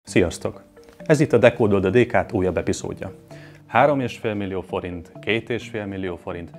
Sziasztok! Ez itt a Decode the DK újabb epizódja. 3,5 millió forint, 2,5 millió forint,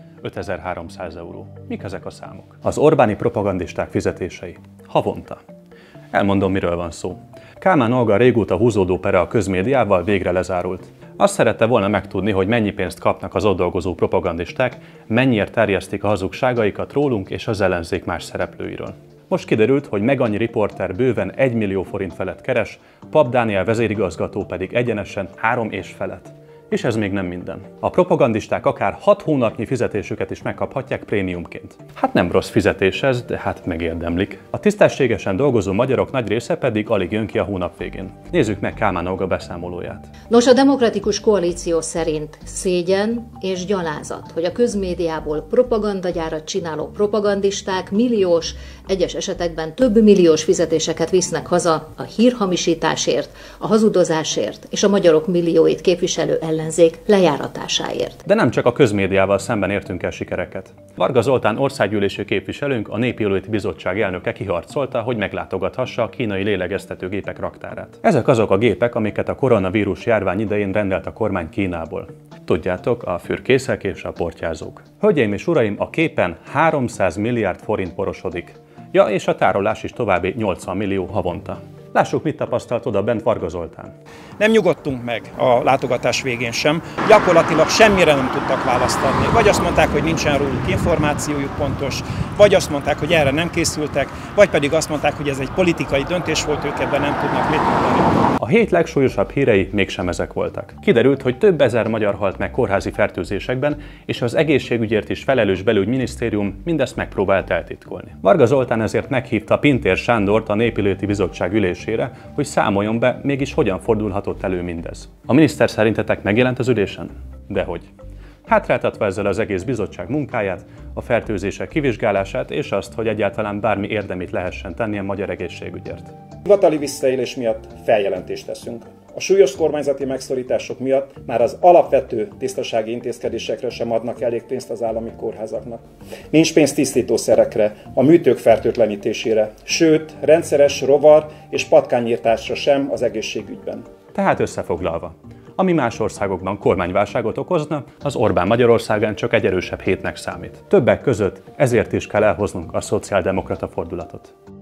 5300 euró. Mik ezek a számok? Az Orbáni propagandisták fizetései. Havonta. Elmondom, miről van szó. Kálmán Olga régóta húzódó pere a közmédiával végre lezárult. Azt szerette volna megtudni, hogy mennyi pénzt kapnak az ott dolgozó propagandisták, mennyiért terjesztik a hazugságaikat rólunk és az ellenzék más szereplőiről. Most kiderült, hogy Megannyi riporter bőven 1 millió forint felett keres, Pap Dániel vezérigazgató pedig egyenesen 3 és felett. És ez még nem minden. A propagandisták akár 6 hónapnyi fizetésüket is megkaphatják prémiumként. Hát nem rossz fizetés ez, de hát megérdemlik. A tisztességesen dolgozó magyarok nagy része pedig alig jön ki a hónap végén. Nézzük meg Kálmán Olga beszámolóját. Nos, a Demokratikus Koalíció szerint szégyen és gyalázat, hogy a közmédiából propagandagyárat csináló propagandisták milliós, egyes esetekben több milliós fizetéseket visznek haza a hírhamisításért, a hazudozásért és a magyarok millióit képviselő ellenzék lejáratásáért. De nem csak a közmédiával szemben értünk el sikereket. Varga Zoltán országgyűlési képviselőnk, a Népjóléti Bizottság elnöke kiharcolta, hogy meglátogathassa a kínai lélegeztetőgépek raktárát. Ezek azok a gépek, amiket a koronavírus járvány idején rendelt a kormány Kínából. Tudjátok, a fürkészek és a portyázók. Hölgyeim és uraim, a képen 300 milliárd forint porosodik. Ja, és a tárolás is további 80 millió havonta. Lássuk, mit tapasztalt oda bent Varga Zoltán. Nem nyugodtunk meg a látogatás végén sem. Gyakorlatilag semmire nem tudtak választ adni. Vagy azt mondták, hogy nincsen róluk információjuk pontos, vagy azt mondták, hogy erre nem készültek, vagy pedig azt mondták, hogy ez egy politikai döntés volt, ők ebben nem tudnak mit mondani. A hét legsúlyosabb hírei mégsem ezek voltak. Kiderült, hogy több ezer magyar halt meg kórházi fertőzésekben, és az egészségügyért is felelős belügyminisztérium mindezt megpróbált eltitkolni. Varga Zoltán ezért meghívta Pintér Sándort a Népjóléti Bizottság ülésére, hogy számoljon be, mégis hogyan fordulhatott elő mindez. A miniszter szerintetek megjelent az ülésen? Dehogy. Hátráltatva ezzel az egész bizottság munkáját, a fertőzések kivizsgálását és azt, hogy egyáltalán bármi érdemit lehessen tenni a magyar egészségügyért. Hivatali visszaélés miatt feljelentést teszünk. A súlyos kormányzati megszorítások miatt már az alapvető tisztasági intézkedésekre sem adnak elég pénzt az állami kórházaknak. Nincs pénz tisztítószerekre, a műtők fertőtlenítésére, sőt, rendszeres rovar és patkányírtásra sem az egészségügyben. Tehát összefoglalva, ami más országokban kormányválságot okozna, az Orbán Magyarországán csak egy erősebb hétnek számít. Többek között ezért is kell elhoznunk a szociáldemokrata fordulatot.